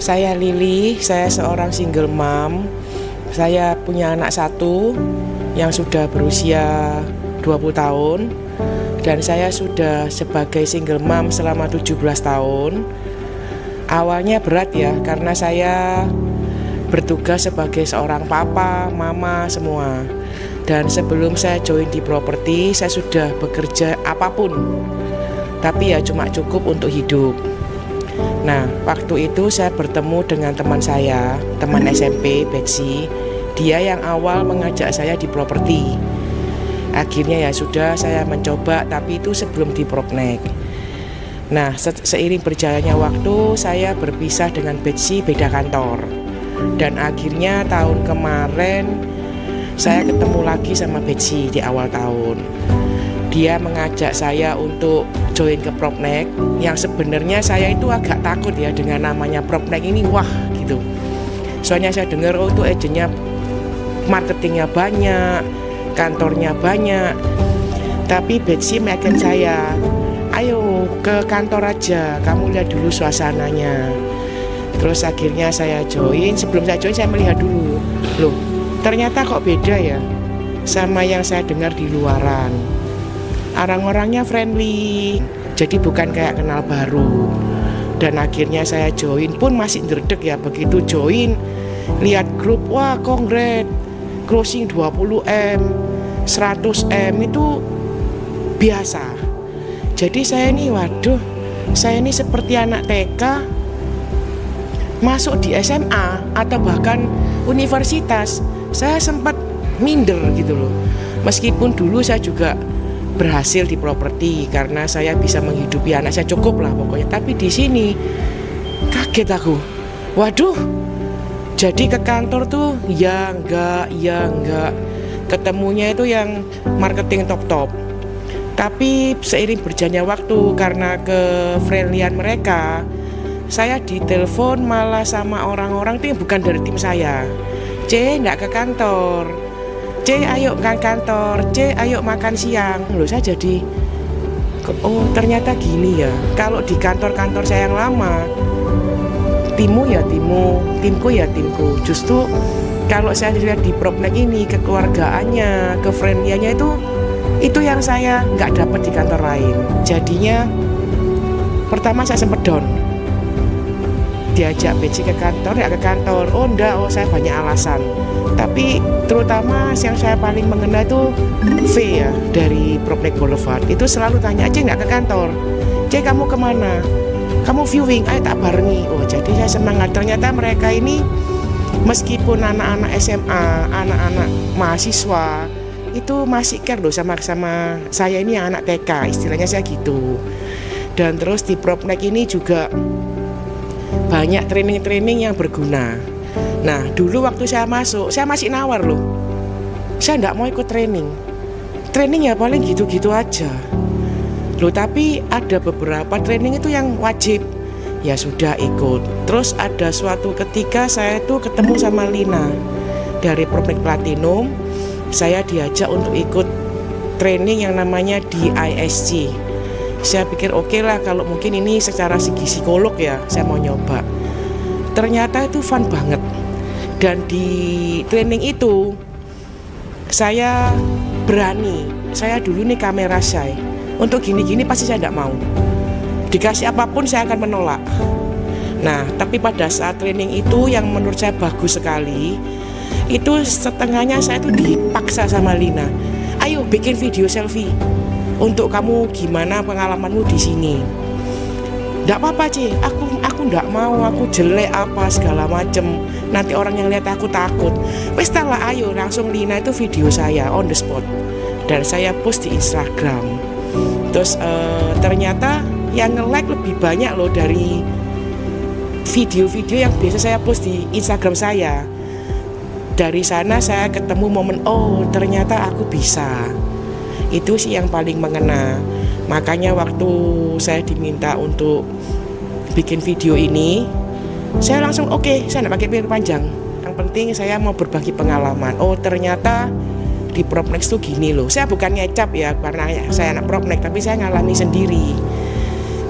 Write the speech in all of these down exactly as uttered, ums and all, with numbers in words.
Saya Lili, saya seorang single mom. Saya punya anak satu yang sudah berusia dua puluh tahun. Dan saya sudah sebagai single mom selama tujuh belas tahun. Awalnya berat ya, karena saya bertugas sebagai seorang papa, mama, semua. Dan sebelum saya join di properti, saya sudah bekerja apapun, tapi ya cuma cukup untuk hidup. Nah, waktu itu saya bertemu dengan teman saya, teman S M P, Betsy. Dia yang awal mengajak saya di properti. Akhirnya ya sudah, saya mencoba, tapi itu sebelum di Propnek. Nah, se- seiring berjalannya waktu, saya berpisah dengan Betsy, beda kantor. Dan akhirnya tahun kemarin saya ketemu lagi sama Betsy di awal tahun. Dia mengajak saya untuk join ke Propnek, yang sebenarnya saya itu agak takut ya dengan namanya Propnek ini, wah gitu. Soalnya saya dengar oh itu agennya marketingnya banyak, kantornya banyak. Tapi Betsy meyakinkan saya, ayo ke kantor aja, kamu lihat dulu suasananya. Terus akhirnya saya join. Sebelum saya join saya melihat dulu, loh ternyata kok beda ya sama yang saya dengar di luaran. Orang-orangnya friendly, jadi bukan kayak kenal baru. Dan akhirnya saya join pun masih derdek ya. Begitu join, lihat grup, wah kongres, closing dua puluh M, seratus M itu biasa. Jadi saya ini, waduh, saya ini seperti anak T K masuk di S M A atau bahkan universitas. Saya sempat minder gitu loh. Meskipun dulu saya juga berhasil di properti karena saya bisa menghidupi anak saya, cukup lah pokoknya. Tapi di sini kaget aku. Waduh, jadi ke kantor tuh ya enggak, ya enggak. Ketemunya itu yang marketing top-top. Tapi seiring berjalannya waktu, karena ke-friendlyan mereka, saya ditelepon malah sama orang-orang tuh yang bukan dari tim saya. C, enggak ke kantor. C, ayo ke kantor. C, ayo makan siang. Loh, saya jadi, oh ternyata gini ya. Kalau di kantor-kantor saya yang lama, timmu ya timmu, timku ya timku. Justru kalau saya lihat di Propnek ini, kekeluargaannya, ke-friendly-nya itu, itu yang saya nggak dapat di kantor lain. Jadinya, pertama saya sempat down. Diajak Betsy ke kantor, ya ke kantor. Oh enggak, oh saya banyak alasan. Tapi terutama yang saya paling mengenal itu V ya, dari Propnek Boulevard. Itu selalu tanya, C nggak ke kantor? C kamu kemana? Kamu viewing, ayo tak barengi. Oh jadi saya semangat. Ternyata mereka ini meskipun anak-anak S M A, anak-anak mahasiswa, itu masih care loh sama sama saya ini yang anak T K, istilahnya saya gitu. Dan terus di Propnek ini juga banyak training-training yang berguna. Nah dulu waktu saya masuk, saya masih nawar loh, saya nggak mau ikut training. Training ya paling gitu-gitu aja loh. Tapi ada beberapa training itu yang wajib, ya sudah ikut. Terus ada suatu ketika saya tuh ketemu sama Lina dari Propnek Platinum. Saya diajak untuk ikut training yang namanya D I S C. Saya pikir oke okay lah, kalau mungkin ini secara segi psikolog ya, saya mau nyoba. Ternyata itu fun banget. Dan di training itu saya berani. Saya dulu nih kamera shy. Untuk gini-gini pasti saya tidak mau. Dikasih apapun saya akan menolak. Nah, tapi pada saat training itu yang menurut saya bagus sekali, itu setengahnya saya tuh dipaksa sama Lina. Ayo bikin video selfie. Untuk kamu gimana pengalamanmu di sini? Nggak apa-apa Ci, aku aku nggak mau, aku jelek apa segala macem. Nanti orang yang lihat aku takut. Wes lah, ayo langsung Lina itu video saya on the spot dan saya post di Instagram. Terus uh, ternyata yang nge-like lebih banyak loh dari video-video yang biasa saya post di Instagram saya. Dari sana saya ketemu momen, oh ternyata aku bisa. Itu sih yang paling mengena. Makanya waktu saya diminta untuk bikin video ini, saya langsung oke, okay, saya nggak pakai pikir panjang. Yang penting saya mau berbagi pengalaman. Oh ternyata di Propnek tuh gini loh. Saya bukan ngecap ya karena saya anak Propnek, tapi saya ngalami sendiri.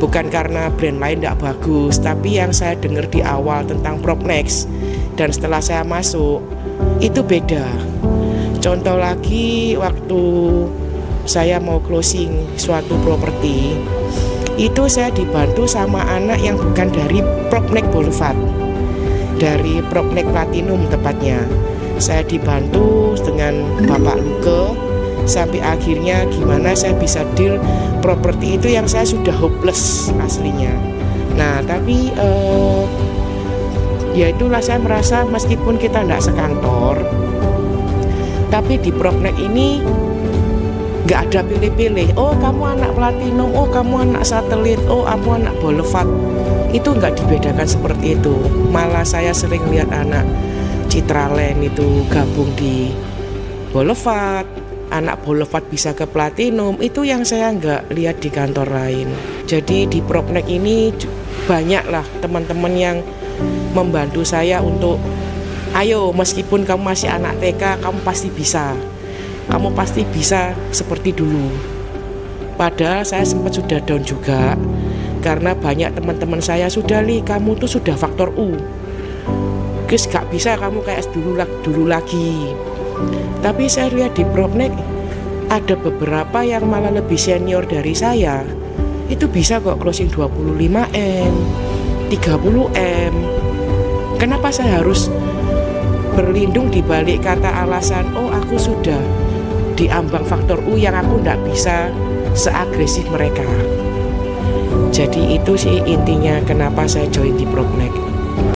Bukan karena brand lain tidak bagus, tapi yang saya dengar di awal tentang Propnex dan setelah saya masuk itu beda. Contoh lagi, waktu saya mau closing suatu properti, itu saya dibantu sama anak yang bukan dari Propnex Boulevard, dari Propnex Platinum tepatnya. Saya dibantu dengan Bapak Luke sampai akhirnya gimana saya bisa deal properti itu yang saya sudah hopeless aslinya. Nah tapi eh, ya itulah, saya merasa meskipun kita tidak sekantor, tapi di Propnex ini nggak ada pilih-pilih. Oh kamu anak Platinum, oh kamu anak Satelit, oh kamu anak Boulevard. Itu nggak dibedakan seperti itu. Malah saya sering lihat anak Citraland itu gabung di Boulevard, anak Boulevard bisa ke Platinum. Itu yang saya nggak lihat di kantor lain. Jadi di Propnex ini banyaklah teman-teman yang membantu saya untuk ayo meskipun kamu masih anak T K, kamu pasti bisa. Kamu pasti bisa seperti dulu. Padahal saya sempat sudah down juga, karena banyak teman-teman saya sudah li, kamu tuh sudah faktor U, guys gak bisa kamu kayak dulu dulu lagi. Tapi saya lihat di Propnex ada beberapa yang malah lebih senior dari saya, itu bisa kok closing dua puluh lima M, tiga puluh M. Kenapa saya harus berlindung di balik kata alasan oh aku sudah di ambang faktor U yang aku tidak bisa seagresif mereka. Jadi itu sih intinya kenapa saya join di Propnex.